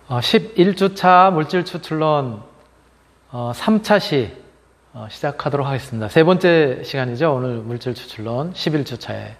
11주차 물질 추출론 3차 시 시작하도록 하겠습니다. 세 번째 시간이죠. 오늘 물질 추출론 11주차에.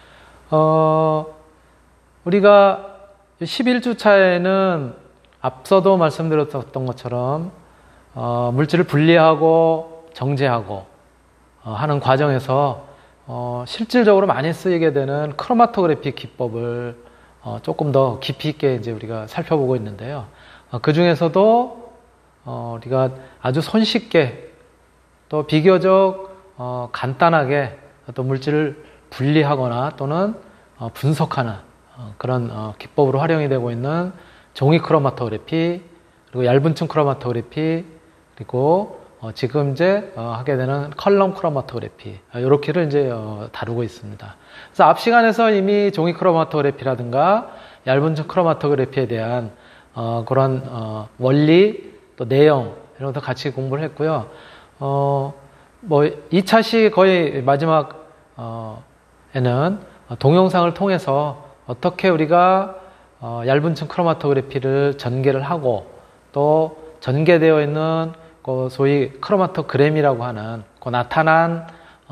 우리가 11주차에는 앞서도 말씀드렸던 것처럼 물질을 분리하고 정제하고 하는 과정에서 실질적으로 많이 쓰이게 되는 크로마토그래피 기법을 조금 더 깊이 있게 이제 우리가 살펴보고 있는데요. 그 중에서도 우리가 아주 손쉽게 또 비교적 간단하게 어떤 물질을 분리하거나 또는 분석하는 그런 기법으로 활용이 되고 있는 종이 크로마토그래피, 그리고 얇은층 크로마토그래피, 그리고 지금 이제 하게 되는 컬럼 크로마토그래피, 이렇게를 이제 다루고 있습니다. 그래서 앞 시간에서 이미 종이 크로마토그래피라든가 얇은층 크로마토그래피에 대한 그런 원리 또 내용 이런 것도 같이 공부를 했고요. 뭐 2차 시 거의 마지막 에는 동영상을 통해서 어떻게 우리가 얇은층 크로마토그래피를 전개를 하고 또 전개되어 있는 그 소위 크로마토그램이라고 하는 그 나타난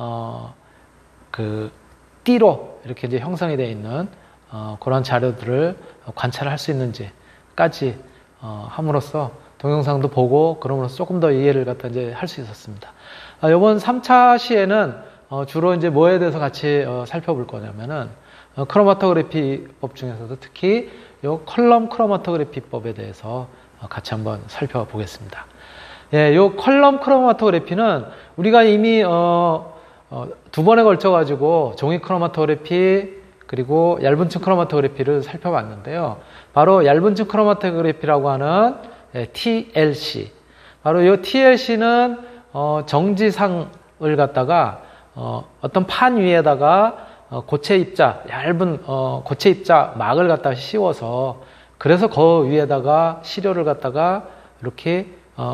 그 띠로 이렇게 이제 형성이 되어 있는 그런 자료들을 관찰을 할 수 있는지까지 함으로써 동영상도 보고 그럼으로써 조금 더 이해를 갖다 이제 할 수 있었습니다. 이번 3차 시에는 주로 이제 뭐에 대해서 같이 살펴볼 거냐면은 크로마토그래피법 중에서도 특히 요 컬럼 크로마토그래피법에 대해서 같이 한번 살펴보겠습니다. 예, 요 컬럼 크로마토그래피는 우리가 이미 두 번에 걸쳐 가지고 종이 크로마토그래피 그리고 얇은층 크로마토그래피를 살펴봤는데요. 바로 얇은층 크로마토그래피라고 하는 TLC. 바로 이 TLC는 정지상을 갖다가 어떤 판 위에다가 고체 입자, 얇은 고체 입자 막을 갖다가 씌워서 그래서 그 위에다가 시료를 갖다가 이렇게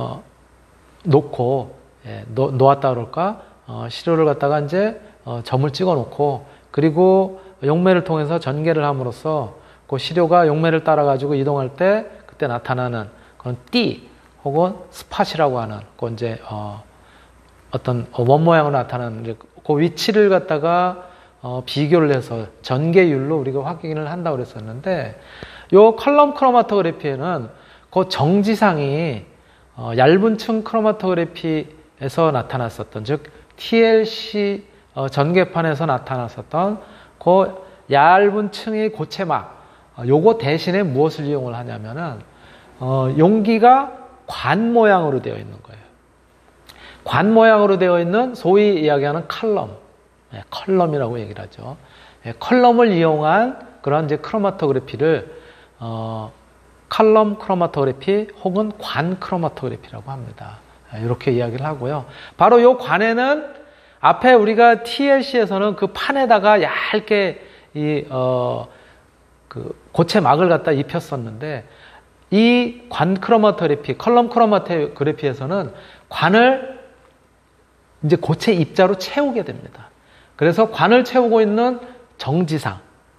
놓고 놓았다 그럴까? 시료를 갖다가 이제 점을 찍어 놓고 그리고 용매를 통해서 전개를 함으로써 그 시료가 용매를 따라 가지고 이동할 때 그때 나타나는 그런 띠 혹은 스팟이라고 하는 그 이제 어떤 원 모양으로 나타나는 이제 그 위치를 갖다가 비교를 해서 전개율로 우리가 확인을 한다고 그랬었는데 요 컬럼 크로마토그래피에는 그 정지상이 얇은층 크로마토그래피에서 나타났었던 즉 TLC 전개판에서 나타났었던 그 얇은 층의 고체막 요거 대신에 무엇을 이용을 하냐면은 용기가 관 모양으로 되어 있는 거예요. 관 모양으로 되어 있는 소위 이야기하는 컬럼, 컬럼이라고 얘기를 하죠. 컬럼을 이용한 그런 이제 크로마토그래피를 컬럼 크로마토그래피 혹은 관 크로마토그래피라고 합니다. 이렇게 이야기를 하고요. 바로 이 관에는 앞에 우리가 TLC에서는 그 판에다가 얇게 그 고체 막을 갖다 입혔었는데 이 관 크로마토그래피, 컬럼 크로마토그래피에서는 관을 이제 고체 입자로 채우게 됩니다. 그래서 관을 채우고 있는 정지상,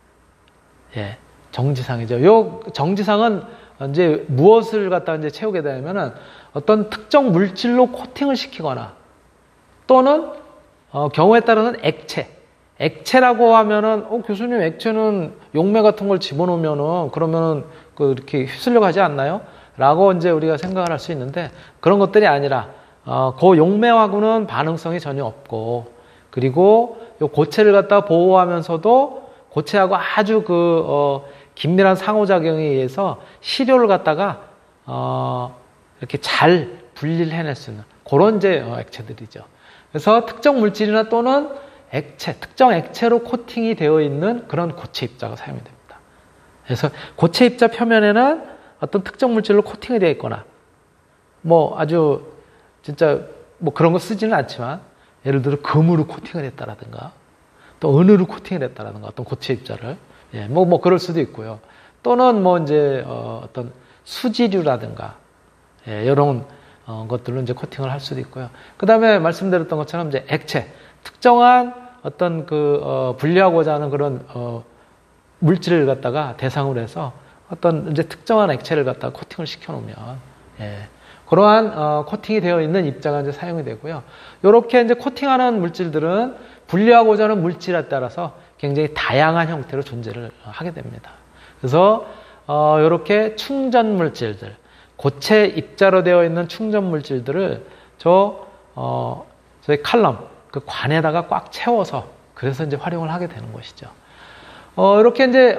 정지상이죠. 요 정지상은 이제 무엇을 갖다 이제 채우게 되냐면은 어떤 특정 물질로 코팅을 시키거나 또는 경우에 따라서는 액체라고 하면은 교수님 액체는 용매 같은 걸 집어넣으면은 그러면은 이렇게 휩쓸려 가지 않나요? 라고 이제 우리가 생각을 할 수 있는데 그런 것들이 아니라 그 용매하고는 반응성이 전혀 없고 그리고 요 고체를 갖다 보호하면서도 고체하고 아주 긴밀한 상호작용에 의해서 시료를 갖다가 이렇게 잘 분리를 해낼 수 있는 그런 이제 액체들이죠. 그래서 특정 물질이나 또는 액체, 특정 액체로 코팅이 되어 있는 그런 고체 입자가 사용이 됩니다. 그래서 고체 입자 표면에는 어떤 특정 물질로 코팅이 되어 있거나 뭐 아주 진짜 뭐 그런 거 쓰지는 않지만 예를 들어 금으로 코팅을 했다라든가 또 은으로 코팅을 했다라든가 어떤 고체 입자를 뭐 그럴 수도 있고요. 또는 뭐 이제 어떤 수지류라든가 이런 것들로 이제 코팅을 할 수도 있고요. 그 다음에 말씀드렸던 것처럼 이제 액체, 특정한 어떤 분리하고자 하는 그런 물질을 갖다가 대상으로 해서 어떤 이제 특정한 액체를 갖다 코팅을 시켜 놓으면, 예. 그러한 코팅이 되어 있는 입자가 이제 사용이 되고요. 이렇게 이제 코팅하는 물질들은 분리하고자 하는 물질에 따라서 굉장히 다양한 형태로 존재를 하게 됩니다. 그래서 이렇게 충전 물질들, 고체 입자로 되어 있는 충전 물질들을 저희 칼럼, 그 관에다가 꽉 채워서 그래서 이제 활용을 하게 되는 것이죠. 이렇게 이제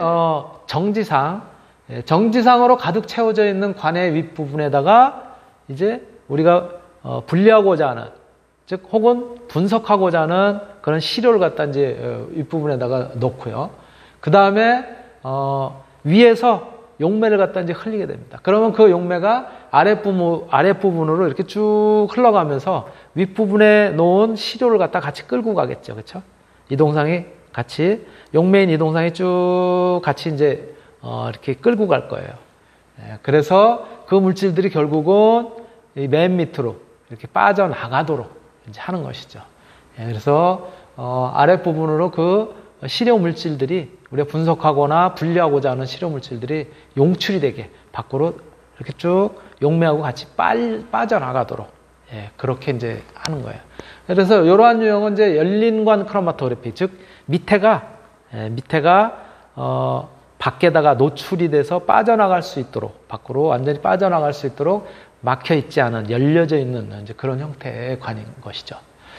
정지상으로 가득 채워져 있는 관의 윗부분에다가 이제 우리가 분리하고자 하는, 즉 혹은 분석하고자 하는 그런 시료를 갖다 이제 윗부분에다가 놓고요. 그 다음에 위에서 용매를 갖다 이제 흘리게 됩니다. 그러면 그 용매가 아랫부분으로 이렇게 쭉 흘러가면서 윗부분에 놓은 시료를 갖다 같이 끌고 가겠죠. 그렇죠? 이동상이 같이, 용매인 이동상이 쭉 같이 이제 이렇게 끌고 갈 거예요. 그래서 그 물질들이 결국은 이 맨 밑으로 이렇게 빠져나가도록 이제 하는 것이죠. 그래서 아랫부분으로 그 시료 물질들이 우리가 분석하거나 분리하고자 하는 시료 물질들이 용출이 되게 밖으로 이렇게 쭉 용매하고 같이 빠져나가도록 그렇게 이제 하는 거예요. 그래서 이러한 유형은 이제 열린관 크로마토그래피, 즉 밑에가 밖에다가 노출이 돼서 빠져나갈 수 있도록, 밖으로 완전히 빠져나갈 수 있도록 막혀 있지 않은, 열려져 있는 이제 그런 형태의 관인 것이죠.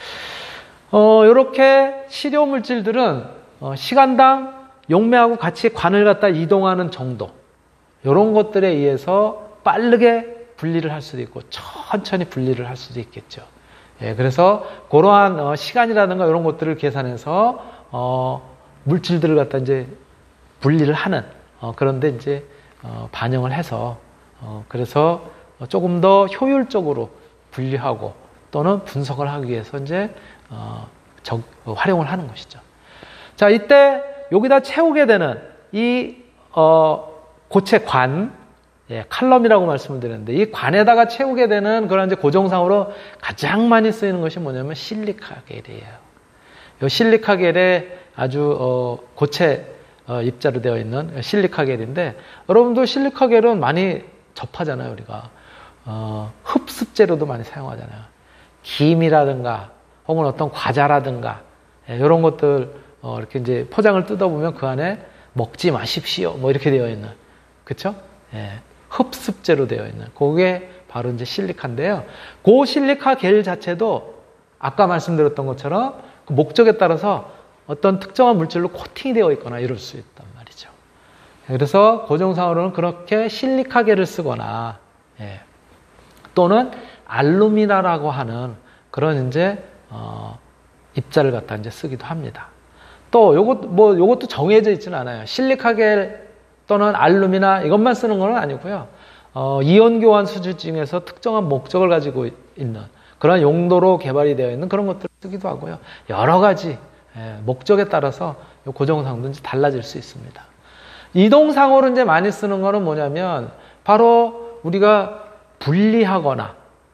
이렇게 시료 물질들은 시간당 용매하고 같이 관을 갖다 이동하는 정도, 이런 것들에 의해서 빠르게 분리를 할 수도 있고 천천히 분리를 할 수도 있겠죠. 그래서 그러한 시간이라든가 이런 것들을 계산해서 물질들을 갖다 이제 분리를 하는, 그런데 이제 반영을 해서 그래서 조금 더 효율적으로 분리하고 또는 분석을 하기 위해서 이제 활용을 하는 것이죠. 자, 이때 여기다 채우게 되는 이 고체 관, 칼럼이라고 말씀을 드렸는데, 이 관에다가 채우게 되는 그런 이제 고정상으로 가장 많이 쓰이는 것이 뭐냐면 실리카겔이에요. 이 실리카겔에 아주 고체 입자로 되어 있는 실리카겔인데, 여러분도 실리카겔은 많이 접하잖아요, 우리가. 흡습제로도 많이 사용하잖아요. 김이라든가 혹은 어떤 과자라든가 이런 것들 이렇게 이제 포장을 뜯어보면 그 안에 먹지 마십시오 뭐 이렇게 되어 있는, 그쵸? 흡습제로 되어 있는 그게 바로 이제 실리카인데요. 그 실리카겔 자체도 아까 말씀드렸던 것처럼 그 목적에 따라서 어떤 특정한 물질로 코팅이 되어 있거나 이럴 수 있단 말이죠. 그래서 고정상으로는 그렇게 실리카겔을 쓰거나 또는 알루미나라고 하는 그런 이제 입자를 갖다 이제 쓰기도 합니다. 또 요것도 정해져 있지는 않아요. 실리카겔 또는 알루미나 이것만 쓰는 건 아니고요. 이온 교환 수주증에서 특정한 목적을 가지고 있는 그런 용도로 개발이 되어 있는 그런 것들을 쓰기도 하고요. 여러 가지 목적에 따라서 고정상도 이제 달라질 수 있습니다. 이동상으로 이제 많이 쓰는 거는 뭐냐면 바로 우리가 분리하거나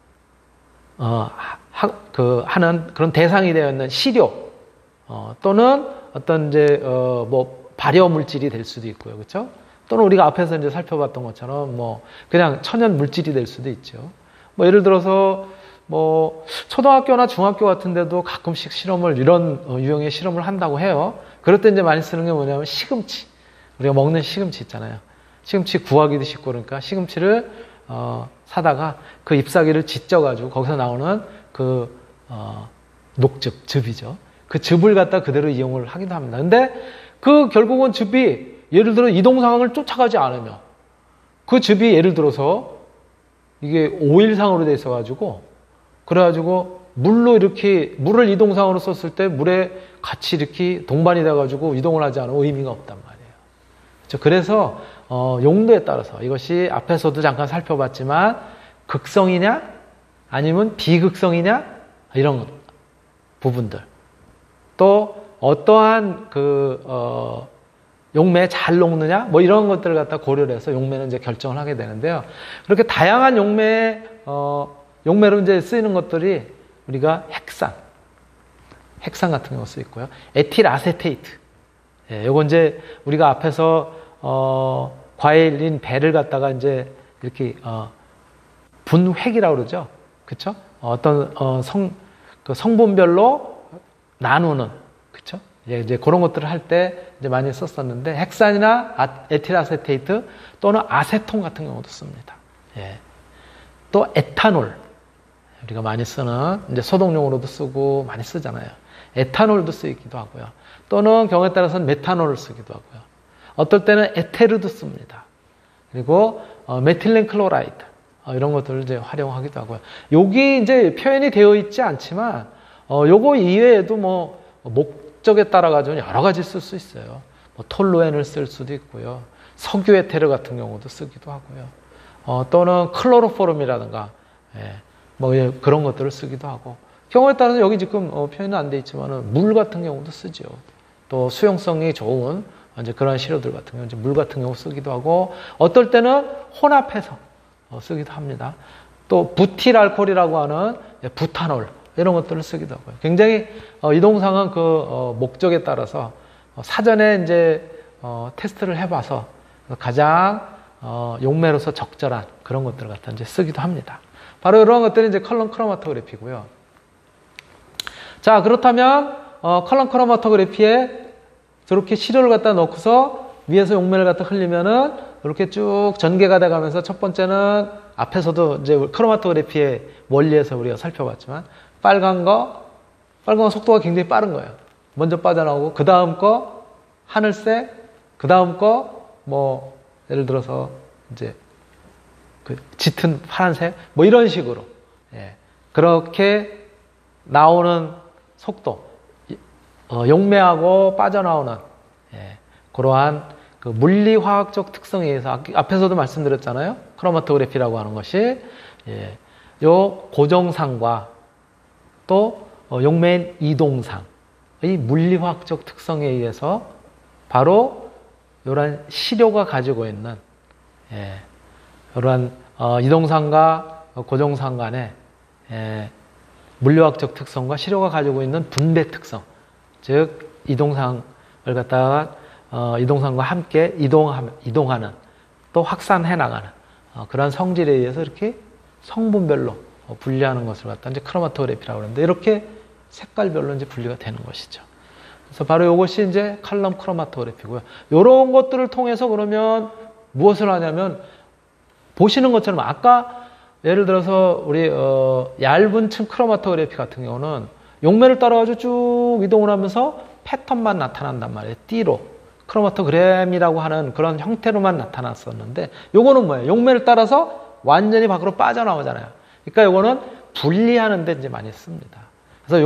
하는 그런 대상이 되어 있는 시료 또는 어떤 이제 발효 물질이 될 수도 있고요, 그렇죠? 또는 우리가 앞에서 이제 살펴봤던 것처럼 그냥 천연 물질이 될 수도 있죠. 예를 들어서 초등학교나 중학교 같은데도 가끔씩 실험을 이런 유형의 실험을 한다고 해요. 그럴 때 이제 많이 쓰는 게 뭐냐면 시금치, 우리가 먹는 시금치 있잖아요. 시금치 구하기도 쉽고 그러니까 시금치를 사다가 그 잎사귀를 짓져가지고 거기서 나오는 그 즙이죠. 그 즙을 갖다 그대로 이용을 하기도 합니다. 근데 그 결국은 즙이 예를 들어 이동 상황을 쫓아가지 않으면 그 즙이 예를 들어서 이게 오일상으로 돼 있어가지고 그래가지고 물을 이동상으로 썼을 때 물에 같이 이렇게 동반이 돼가지고 이동을 하지 않으면 의미가 없단 말이에요. 그래서 용도에 따라서 이것이 앞에서도 잠깐 살펴봤지만 극성이냐 아니면 비극성이냐 이런 부분들 또 어떠한 용매에 잘 녹느냐 이런 것들을 갖다 고려를 해서 용매는 이제 결정을 하게 되는데요. 그렇게 다양한 용매로 이제 쓰이는 것들이 우리가 핵산 같은 경우 쓰이고요. 에틸 아세테이트. 요건 이제 우리가 앞에서 과일인 배를 갖다가 이제 이렇게 분획이라고 그러죠. 그쵸? 어떤 그 성분별로 나누는, 그쵸? 이제 그런 것들을 할 때 이제 많이 썼었는데, 헥산이나 에틸아세테이트 또는 아세톤 같은 경우도 씁니다. 예. 또 에탄올, 우리가 많이 쓰는, 이제 소독용으로도 쓰고 많이 쓰잖아요. 에탄올도 쓰이기도 하고요. 또는 경우에 따라서는 메탄올을 쓰기도 하고요. 어떨 때는 에테르도 씁니다. 그리고 메틸렌 클로라이드, 이런 것들을 이제 활용하기도 하고요. 여기 이제 표현이 되어 있지 않지만 요거 이외에도 뭐 목적에 따라 가지고 여러 가지 쓸 수 있어요. 뭐 톨루엔을 쓸 수도 있고요. 석유 에테르 같은 경우도 쓰기도 하고요. 또는 클로로포름이라든가, 예, 뭐 그런 것들을 쓰기도 하고, 경우에 따라서 여기 지금 표현은 안 돼 있지만은 물 같은 경우도 쓰죠. 또 수용성이 좋은 이제 그런 시료들 같은 경우, 이제 물 같은 경우 쓰기도 하고, 어떨 때는 혼합해서 쓰기도 합니다. 또 부틸 알코올이라고 하는 부탄올, 이런 것들을 쓰기도 하고요. 굉장히 이 동상은 그 목적에 따라서 사전에 이제 테스트를 해봐서 가장 용매로서 적절한 그런 것들을 갖다 이제 쓰기도 합니다. 바로 이런 것들이 이제 컬럼 크로마토그래피고요. 자, 그렇다면 컬럼 크로마토그래피에 저렇게 시료를 갖다 넣고서 위에서 용매를 갖다 흘리면은 이렇게 쭉 전개가 돼 가면서, 첫 번째는 앞에서도 이제 크로마토그래피의 원리에서 우리가 살펴봤지만, 빨간 거 속도가 굉장히 빠른 거예요. 먼저 빠져나오고, 그 다음 거 하늘색, 그 다음 거 뭐 예를 들어서 이제 그 짙은 파란색, 뭐 이런 식으로, 예, 그렇게 나오는 속도, 용매하고 빠져나오는, 예, 그러한 그 물리화학적 특성에 의해서, 앞에서도 말씀드렸잖아요. 크로마토그래피라고 하는 것이, 예, 요 고정상과 또 용매인 이동상의 물리화학적 특성에 의해서 바로 이러한 시료가 가지고 있는, 예, 이러한 이동상과 고정상 간의, 예, 물리화학적 특성과 시료가 가지고 있는 분배 특성, 즉 이동상을 갖다가 이동상과 함께 이동하는, 또 확산해 나가는 그런 성질에 의해서 이렇게 성분별로 분리하는 것을 갖다 이제 크로마토그래피라고 하는데, 이렇게 색깔별로 이제 분리가 되는 것이죠. 그래서 바로 이것이 이제 컬럼 크로마토그래피고요. 이런 것들을 통해서 그러면 무엇을 하냐면, 보시는 것처럼 아까 예를 들어서 우리 얇은 층 크로마토그래피 같은 경우는 용매를 따라가지고 쭉 이동을 하면서 패턴만 나타난단 말이에요. 띠로. 크로마토그램이라고 하는 그런 형태로만 나타났었는데, 요거는 뭐예요? 용매를 따라서 완전히 밖으로 빠져나오잖아요. 그러니까 요거는 분리하는 데 이제 많이 씁니다. 그래서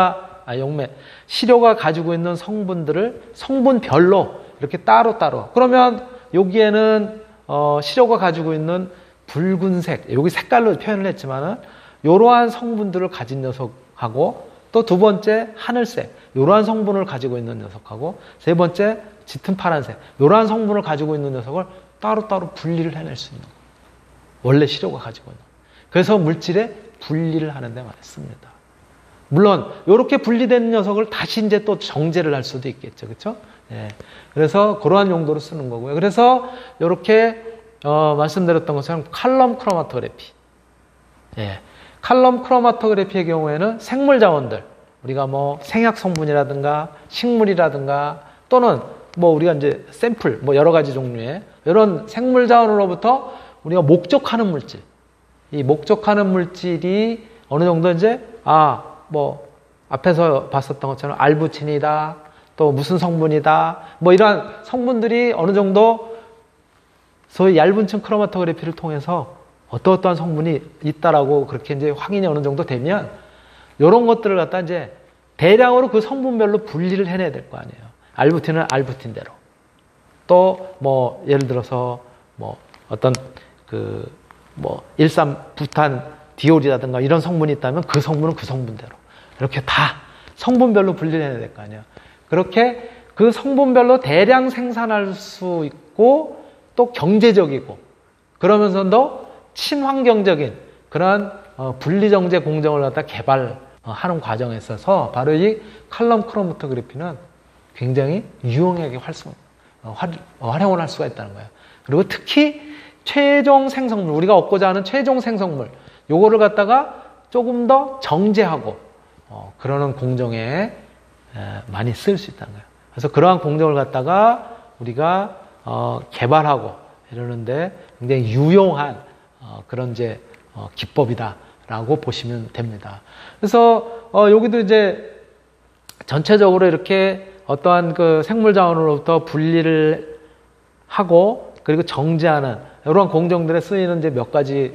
시료가 가지고 있는 성분들을 성분별로 이렇게 따로따로, 그러면 여기에는 시료가 가지고 있는 붉은색, 여기 색깔로 표현을 했지만은 이러한 성분들을 가진 녀석하고, 또 두 번째 하늘색, 이러한 성분을 가지고 있는 녀석하고, 세 번째 짙은 파란색, 이러한 성분을 가지고 있는 녀석을 따로따로 분리를 해낼 수 있는 거예요. 원래 시료가 가지고 있는. 그래서 물질의 분리를 하는 데 많이 씁니다. 물론 이렇게 분리된 녀석을 다시 이제 또 정제를 할 수도 있겠죠. 그렇죠? 예. 그래서 그러한 용도로 쓰는 거고요. 그래서 이렇게 말씀드렸던 것처럼 컬럼 크로마토그래피. 예. 컬럼 크로마토그래피의 경우에는 생물 자원들, 우리가 뭐 생약 성분이라든가 식물이라든가, 또는 뭐 우리가 이제 샘플, 뭐 여러 가지 종류의 이런 생물 자원으로부터 우리가 목적하는 물질, 이 목적하는 물질이 어느 정도 이제 뭐 앞에서 봤었던 것처럼 알부친이다, 또 무슨 성분이다, 뭐 이러한 성분들이 어느 정도 소위 얇은 층 크로마토그래피를 통해서 어떠한 성분이 있다라고 그렇게 이제 확인이 어느 정도 되면, 이런 것들을 갖다 이제 대량으로 그 성분별로 분리를 해내야 될 거 아니에요. 알부틴은 알부틴대로. 또 뭐 예를 들어서 뭐 어떤 뭐 일산부탄 디올이라든가 이런 성분이 있다면 그 성분은 그 성분대로 이렇게 다 성분별로 분리를 해야 될 거 아니에요. 그렇게 그 성분별로 대량 생산할 수 있고, 또 경제적이고, 그러면서도 친환경적인 그런 분리정제 공정을 갖다 개발하는 과정에 있어서 바로 이 컬럼 크로마토그래피는 굉장히 유용하게 활용을 할 수가 있다는 거예요. 그리고 특히 최종 생성물, 우리가 얻고자 하는 최종 생성물, 요거를 갖다가 조금 더 정제하고 그러는 공정에 많이 쓸 수 있다는 거예요. 그래서 그러한 공정을 갖다가 우리가 개발하고 이러는데 굉장히 유용한 그런 이제 기법이다라고 보시면 됩니다. 그래서 여기도 이제 전체적으로 이렇게 어떠한 그 생물 자원으로부터 분리를 하고 그리고 정제하는 이런 공정들에 쓰이는 이제 몇 가지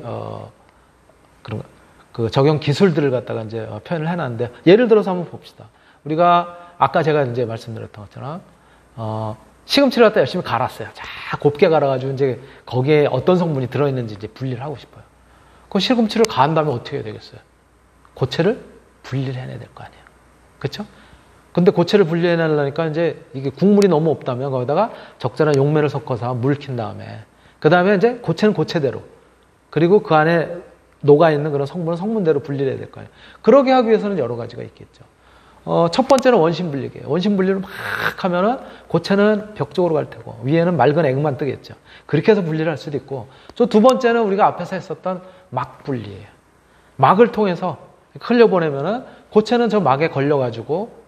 그런 그 적용 기술들을 갖다가 이제 표현을 해놨는데 예를 들어서 한번 봅시다. 우리가 아까 제가 이제 말씀드렸던 것처럼 시금치를 갖다 열심히 갈았어요. 자 곱게 갈아가지고 이제 거기에 어떤 성분이 들어있는지 이제 분리를 하고 싶어요. 그 시금치를 간 다음에 어떻게 해야 되겠어요? 고체를 분리를 해내야 될 거 아니에요. 그렇죠? 근데 고체를 분리해내려니까 이제 이게 국물이 너무 없다면 거기다가 적절한 용매를 섞어서 물킨 다음에 그 다음에 이제 고체는 고체대로 그리고 그 안에 녹아있는 그런 성분은 성분대로 분리를 해야 될 거 아니에요. 그러게 하기 위해서는 여러 가지가 있겠죠. 첫 번째는 원심 분리기예요. 원심 분리를 막 하면은 고체는 벽 쪽으로 갈 테고 위에는 맑은 액만 뜨겠죠. 그렇게 해서 분리를 할 수도 있고 또 두 번째는 우리가 앞에서 했었던 막 분리예요. 막을 통해서 흘려보내면은 고체는 저 막에 걸려가지고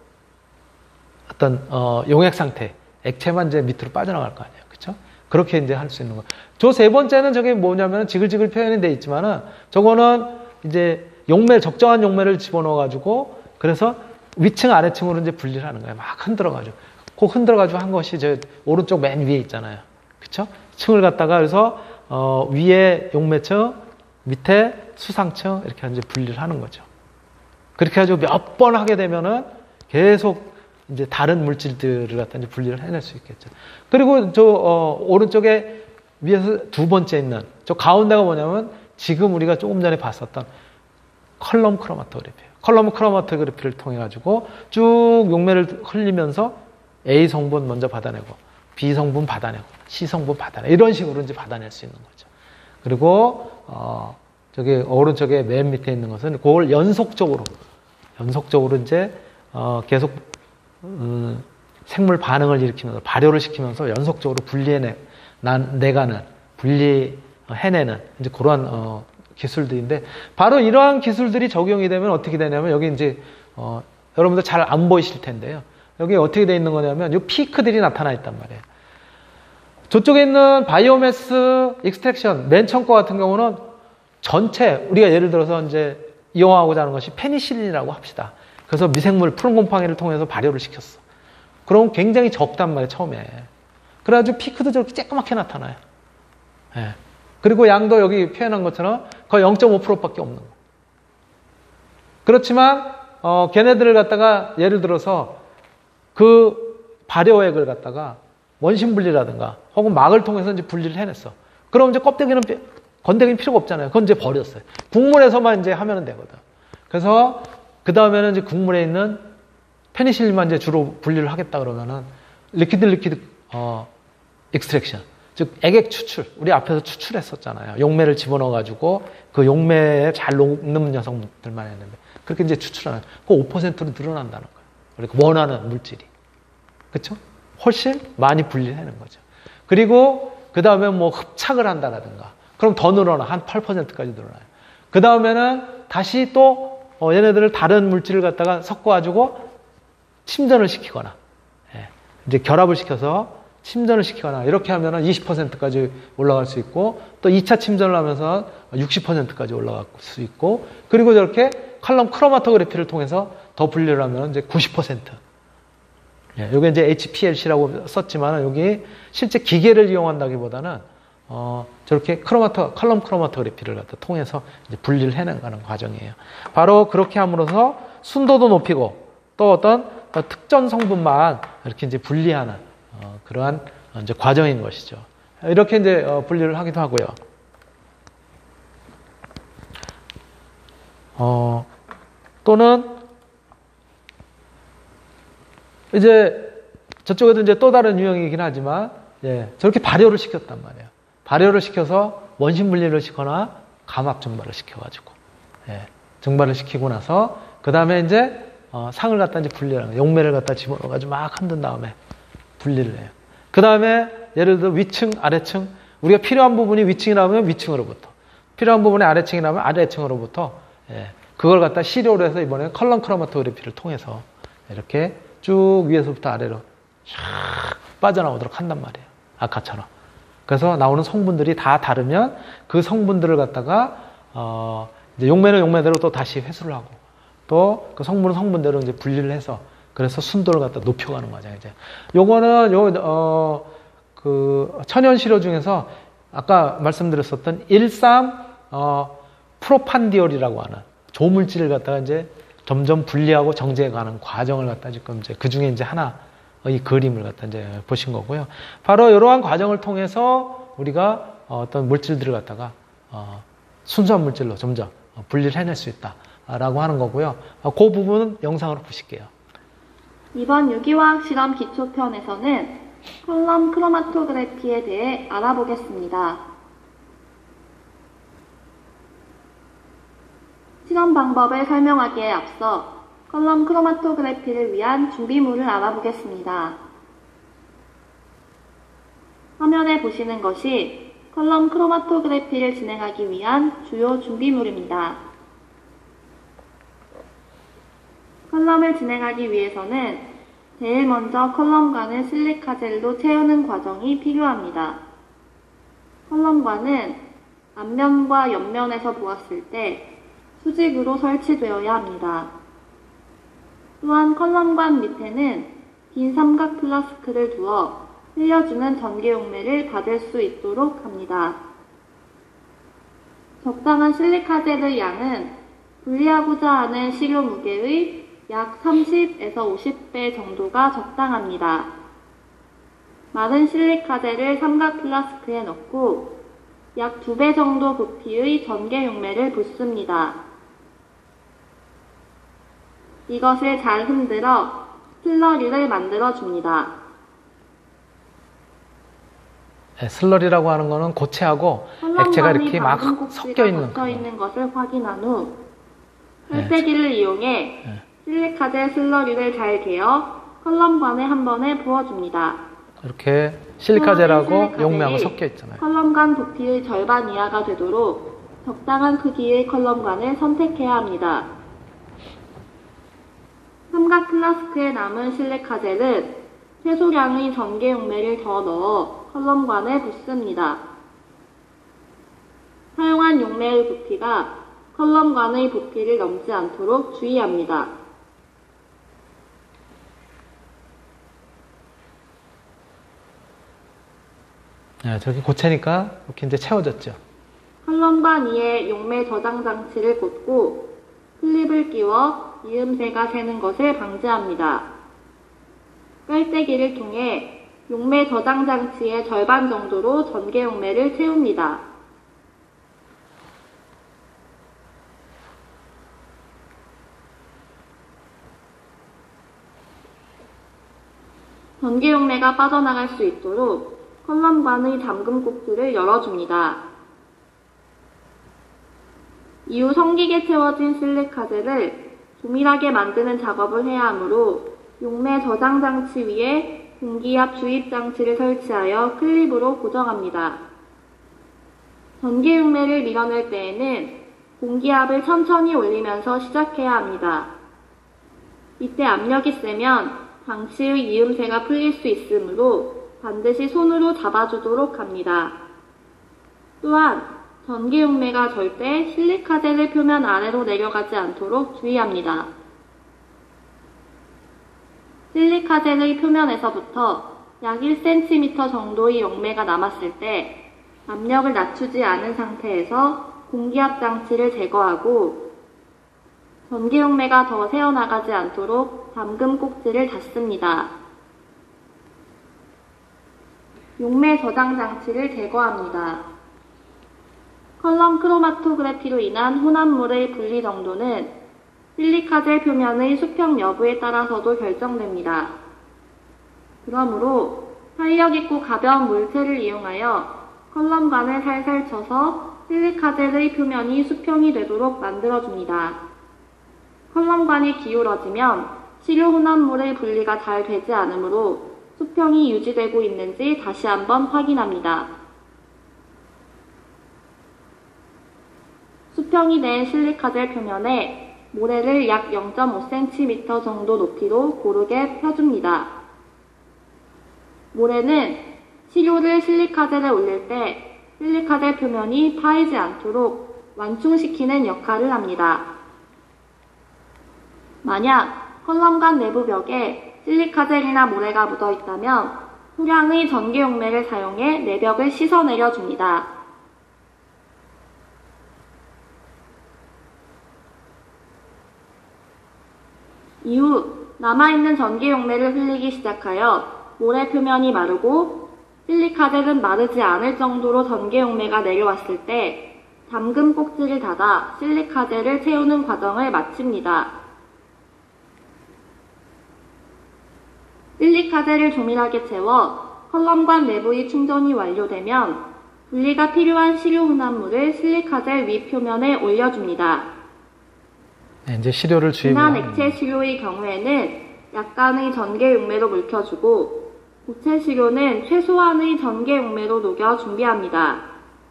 어떤 용액 상태, 액체만 이제 밑으로 빠져나갈 거 아니에요. 그렇죠? 그렇게 이제 할 수 있는 거. 저 세 번째는 저게 뭐냐면 지글지글 표현이 돼 있지만은 저거는 이제 용매 적정한 용매를 집어넣어 가지고 그래서 위층 아래층으로 이제 분리를 하는 거예요. 막 흔들어 가지고. 그 흔들어 가지고 한 것이 저 오른쪽 맨 위에 있잖아요. 그렇죠? 층을 갖다가 그래서 위에 용매층, 밑에 수상층 이렇게 이제 분리를 하는 거죠. 그렇게 가지고 몇 번 하게 되면은 계속 이제 다른 물질들을 갖다 이제 분리를 해낼 수 있겠죠. 그리고 저 오른쪽에 위에서 두 번째 있는 저 가운데가 뭐냐면 지금 우리가 조금 전에 봤었던 컬럼 크로마토그래피예요. 컬럼 크로마토그래피를 통해 가지고 쭉 용매를 흘리면서 A 성분 먼저 받아내고 B 성분 받아내고 C 성분 받아내고 이런 식으로 이제 받아낼 수 있는 거죠. 그리고 저기 오른쪽에 맨 밑에 있는 것은 그걸 연속적으로 이제 계속 생물 반응을 일으키면서 발효를 시키면서 연속적으로 분리해내는 이제 그러한 기술들인데 바로 이러한 기술들이 적용이 되면 어떻게 되냐면 여기 이제 여러분들 잘 안 보이실 텐데요. 여기 어떻게 돼 있는 거냐면 이 피크들이 나타나 있단 말이에요. 저쪽에 있는 바이오매스 익스트랙션 맨 처음 거 같은 경우는 전체 우리가 예를 들어서 이제 이용하고자 하는 것이 페니실린이라고 합시다. 그래서 미생물 푸른 곰팡이를 통해서 발효를 시켰어. 그럼 굉장히 적단 말이에요, 처음에. 그래가지고 피크도 저렇게 쬐끄맣게 나타나요. 예. 그리고 양도 여기 표현한 것처럼 거의 0.5%밖에 없는 거. 그렇지만 걔네들을 갖다가 예를 들어서 그 발효액을 갖다가 원심 분리라든가 혹은 막을 통해서 이제 분리를 해냈어. 그럼 이제 껍데기는 건더기는 필요가 없잖아요. 그건 이제 버렸어요. 국물에서만 이제 하면 되거든. 그래서 그 다음에는 이제 국물에 있는 페니실린만 이제 주로 분리를 하겠다 그러면은 리퀴드 익스트랙션, 즉 액액 추출. 우리 앞에서 추출했었잖아요. 용매를 집어넣어 가지고 그 용매에 잘 녹는 녀석들만 했는데 그렇게 이제 추출하는 그 5%로 늘어난다는 거예요. 그러니까 원하는 물질이. 그렇죠? 훨씬 많이 분리해내는 거죠. 그리고 그 다음에 뭐 흡착을 한다라든가 그럼 더 늘어나. 한 8%까지 늘어나요. 그 다음에는 다시 또 얘네들을 다른 물질을 갖다가 섞어가지고 침전을 시키거나, 이제 결합을 시켜서 침전을 시키거나, 이렇게 하면은 20%까지 올라갈 수 있고, 또 2차 침전을 하면서 60%까지 올라갈 수 있고, 그리고 저렇게 컬럼 크로마토그래피를 통해서 더 분리를 하면 이제 90%. 요게 이제 HPLC라고 썼지만, 여기 실제 기계를 이용한다기보다는, 저렇게 컬럼 크로마토그래피를 갖다 통해서 이제 분리를 해나가는 과정이에요. 바로 그렇게 함으로써 순도도 높이고 또 어떤 특정 성분만 이렇게 이제 분리하는 그러한 이제 과정인 것이죠. 이렇게 이제 분리를 하기도 하고요. 또는 이제 저쪽에도 이제 또 다른 유형이긴 하지만 저렇게 발효를 시켰단 말이에요. 발효를 시켜서 원심 분리를 시거나 감압 증발을 시켜가지고 증발을 시키고 나서 그 다음에 이제 상을 갖다 이제 분리하는 거예요. 용매를 갖다 집어넣어가지고 막 흔든 다음에 분리를 해요. 그 다음에 예를 들어 위층, 아래층 우리가 필요한 부분이 위층이라면 위층으로부터, 필요한 부분이 아래층이라면 아래층으로부터, 예, 그걸 갖다 시료로 해서 이번에 컬럼 크로마토그래피를 통해서 이렇게 쭉 위에서부터 아래로 샥 빠져나오도록 한단 말이에요. 아까처럼. 그래서 나오는 성분들이 다 다르면 그 성분들을 갖다가 이제 용매는 용매대로 또 다시 회수를 하고 또 그 성분은 성분대로 이제 분리를 해서 그래서 순도를 갖다 높여가는 거죠. 이제 요거는 그 천연 시료 중에서 아까 말씀드렸었던 1,3 프로판디올이라고 하는 조물질을 갖다가 이제 점점 분리하고 정제해가는 과정을 갖다 지금 이제 그 중에 이제 하나의 그림을 갖다 이제 보신 거고요. 바로 이러한 과정을 통해서 우리가 어떤 물질들을 갖다가 순수한 물질로 점점 분리를 해낼 수 있다라고 하는 거고요. 그 부분은 영상으로 보실게요. 이번 유기화학 실험 기초편에서는 컬럼 크로마토그래피에 대해 알아보겠습니다. 실험 방법을 설명하기에 앞서 컬럼 크로마토그래피를 위한 준비물을 알아보겠습니다. 화면에 보시는 것이 컬럼 크로마토그래피를 진행하기 위한 주요 준비물입니다. 컬럼을 진행하기 위해서는 제일 먼저 컬럼관을 실리카젤로 채우는 과정이 필요합니다. 컬럼관은 앞면과 옆면에서 보았을 때 수직으로 설치되어야 합니다. 또한 컬럼관 밑에는 빈 삼각 플라스크를 두어 흘려주는 전기 용매를 받을 수 있도록 합니다. 적당한 실리카젤의 양은 분리하고자 하는 시료 무게의 약 30에서 50배 정도가 적당합니다. 마른 실리카젤을 삼각 플라스크에 넣고 약 2배 정도 부피의 전개 용매를 붓습니다. 이것을 잘 흔들어 슬러리를 만들어줍니다. 네, 슬러리라고 하는 거는 고체하고 액체가 이렇게 막 섞여 있는 것을 확인한 후 혈대기를 이용해 실리카젤 슬러리를 잘 개어 컬럼관에 한 번에 부어줍니다. 이렇게 실리카젤하고 용매하고 섞여 있잖아요. 컬럼관 부피의 절반 이하가 되도록 적당한 크기의 컬럼관을 선택해야 합니다. 삼각 플라스크에 남은 실리카젤은 최소량의 전개 용매를 더 넣어 컬럼관에 붓습니다. 사용한 용매의 부피가 컬럼관의 부피를 넘지 않도록 주의합니다. 네, 저렇게 고체니까 이렇게 이제 채워졌죠. 컬럼관 위에 용매 저장 장치를 꽂고 클립을 끼워 이음새가 새는 것을 방지합니다. 깔때기를 통해 용매 저장 장치의 절반 정도로 전개 용매를 채웁니다. 전개 용매가 빠져나갈 수 있도록 컬럼관의 잠금 꼭지를 열어줍니다. 이후 성기게 채워진 실리카젤을 조밀하게 만드는 작업을 해야 하므로 용매 저장 장치 위에 공기압 주입 장치를 설치하여 클립으로 고정합니다. 전기 용매를 밀어낼 때에는 공기압을 천천히 올리면서 시작해야 합니다. 이때 압력이 세면 장치의 이음새가 풀릴 수 있으므로 반드시 손으로 잡아주도록 합니다. 또한 전기 용매가 절대 실리카젤의 표면 아래로 내려가지 않도록 주의합니다. 실리카젤의 표면에서부터 약 1cm 정도의 용매가 남았을 때 압력을 낮추지 않은 상태에서 공기압 장치를 제거하고 전기 용매가 더 새어나가지 않도록 잠금 꼭지를 닫습니다. 용매 저장 장치를 제거합니다. 컬럼 크로마토그래피로 인한 혼합물의 분리 정도는 실리카젤 표면의 수평 여부에 따라서도 결정됩니다. 그러므로 탄력 있고 가벼운 물체를 이용하여 컬럼관을 살살 쳐서 실리카젤의 표면이 수평이 되도록 만들어줍니다. 컬럼관이 기울어지면 시료 혼합물의 분리가 잘 되지 않으므로 수평이 유지되고 있는지 다시 한번 확인합니다. 수평이 된 실리카겔 표면에 모래를 약 0.5cm 정도 높이로 고르게 펴줍니다. 모래는 시료를 실리카겔에 올릴 때 실리카겔 표면이 파이지 않도록 완충시키는 역할을 합니다. 만약 컬럼관 내부 벽에 실리카겔이나 모래가 묻어 있다면 소량의 전기 용매를 사용해 내벽을 씻어내려 줍니다. 이후 남아있는 전기 용매를 흘리기 시작하여 모래 표면이 마르고 실리카겔은 마르지 않을 정도로 전기 용매가 내려왔을 때 잠금 꼭지를 닫아 실리카겔을 채우는 과정을 마칩니다. 실리카겔을 조밀하게 채워 컬럼관 내부의 충전이 완료되면 분리가 필요한 시료 혼합물을 실리카겔 위 표면에 올려줍니다. 네, 이제 시료를 진한 액체 시료의 경우에는 약간의 전개 용매로 묽혀주고 고체 시료는 최소한의 전개 용매로 녹여 준비합니다.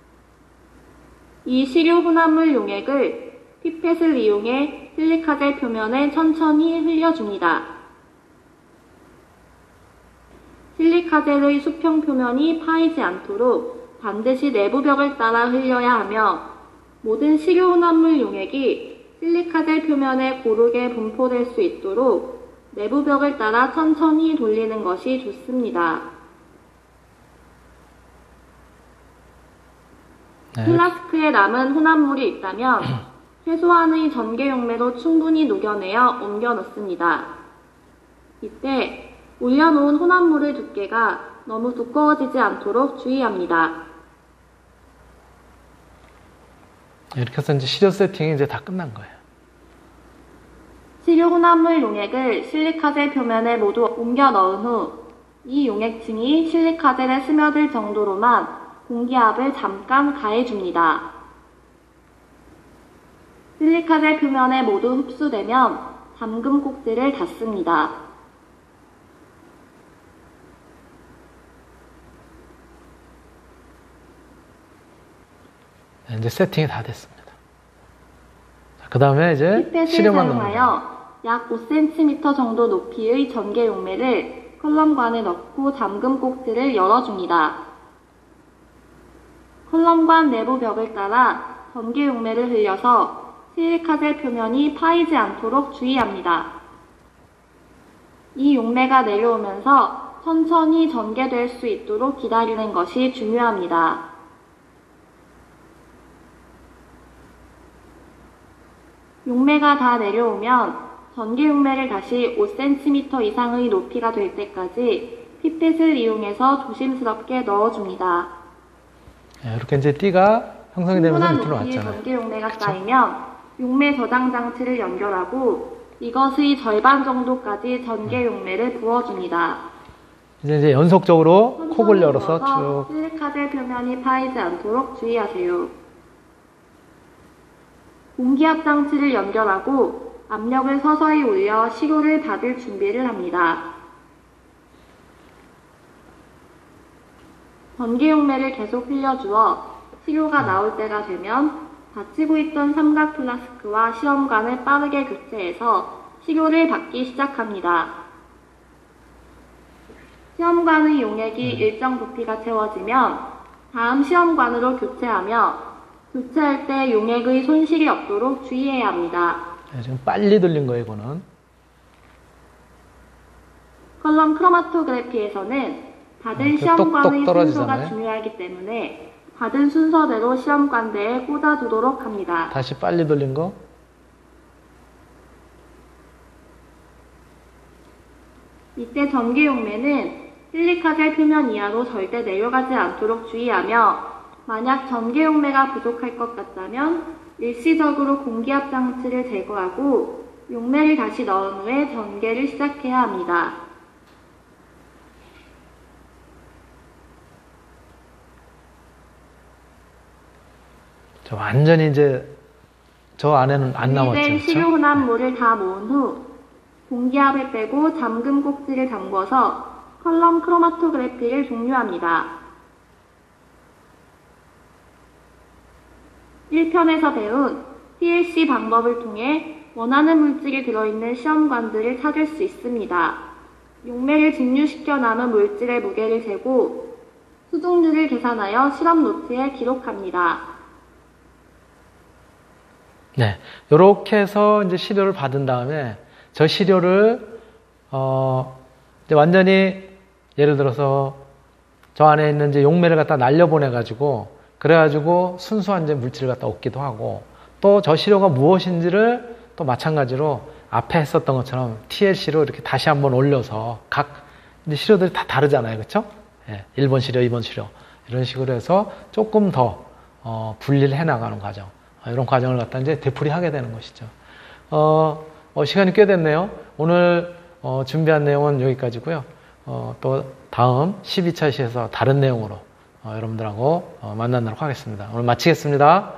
이 시료 혼합물 용액을 피펫을 이용해 실리카겔 표면에 천천히 흘려줍니다. 실리카겔의 수평 표면이 파이지 않도록 반드시 내부벽을 따라 흘려야 하며 모든 시료 혼합물 용액이 실리카겔 표면에 고르게 분포될 수 있도록 내부벽을 따라 천천히 돌리는 것이 좋습니다. 네. 플라스크에 남은 혼합물이 있다면 최소한의 전개 용매로 충분히 녹여내어 옮겨 놓습니다. 이때 올려놓은 혼합물의 두께가 너무 두꺼워지지 않도록 주의합니다. 이렇게 해서 이제 시료 세팅이 이제 다 끝난 거예요. 시료 혼합물 용액을 실리카겔 표면에 모두 옮겨 넣은 후 이 용액층이 실리카겔에 스며들 정도로만 공기압을 잠깐 가해줍니다. 실리카겔 표면에 모두 흡수되면 잠금 꼭지를 닫습니다. 네, 이제 세팅이 다 됐습니다. 그 다음에 이제 피펫을 시료만 넣는 거예요. 사용하여 약 5cm 정도 높이의 전개 용매를 컬럼관에 넣고 잠금 꼭지를 열어줍니다. 컬럼관 내부 벽을 따라 전개 용매를 흘려서 실리카겔 표면이 파이지 않도록 주의합니다. 이 용매가 내려오면서 천천히 전개될 수 있도록 기다리는 것이 중요합니다. 용매가 다 내려오면 전기 용매를 다시 5cm 이상의 높이가 될 때까지 피펫을 이용해서 조심스럽게 넣어줍니다. 네, 이렇게 이제 띠가 형성이 되면서 충분한 밑으로 높이의 왔잖아요. 전기 용매가 그쵸? 쌓이면 용매 저장 장치를 연결하고 이것의 절반 정도까지 전기 용매를 부어줍니다. 이제 연속적으로 콕을 천천히 열어서 부어서 쭉. 실리카겔 표면이 파이지 않도록 주의하세요. 공기압 장치를 연결하고 압력을 서서히 올려 시료를 받을 준비를 합니다. 전기 용매를 계속 흘려주어 시료가 나올 때가 되면 닫히고 있던 삼각 플라스크와 시험관을 빠르게 교체해서 시료를 받기 시작합니다. 시험관의 용액이 일정 부피가 채워지면 다음 시험관으로 교체하며 교체할 때 용액의 손실이 없도록 주의해야 합니다. 네, 지금 빨리 돌린 거예요, 이거는. 컬럼 크로마토그래피에서는 받은 똑똑 시험관의 순서가 떨어지잖아요. 중요하기 때문에 받은 순서대로 시험관대에 꽂아두도록 합니다. 다시 빨리 돌린 거. 이때 전기 용매는 실리카겔 표면 이하로 절대 내려가지 않도록 주의하며 만약 전기 용매가 부족할 것 같다면 일시적으로 공기압 장치를 제거하고 용매를 다시 넣은 후에 전개를 시작해야 합니다. 저 완전히 이제 저 안에는 안 남았죠. 준비된 시료 그렇죠? 혼합물을 다 모은 후 공기압을 빼고 잠금 꼭지를 잠궈서 컬럼 크로마토그래피를 종료합니다. 1편에서 배운 TLC 방법을 통해 원하는 물질이 들어있는 시험관들을 찾을 수 있습니다. 용매를 증류시켜 남은 물질의 무게를 재고 수중률을 계산하여 실험 노트에 기록합니다. 네, 이렇게 해서 이제 시료를 받은 다음에 저 시료를 이제 완전히 예를 들어서 저 안에 있는 이제 용매를 갖다 날려보내가지고 그래가지고 순수한 이제 물질을 갖다 얻기도 하고 또 저 시료가 무엇인지를 또 마찬가지로 앞에 했었던 것처럼 TLC로 이렇게 다시 한번 올려서 각 이제 시료들이 다 다르잖아요, 그렇죠? 예, 1번 시료, 2번 시료 이런 식으로 해서 조금 더 분리를 해나가는 과정 이런 과정을 갖다 이제 되풀이하게 되는 것이죠. 시간이 꽤 됐네요. 오늘 준비한 내용은 여기까지고요. 또 다음 12차 시에서 다른 내용으로 여러분들하고 만나도록 하겠습니다. 오늘 마치겠습니다.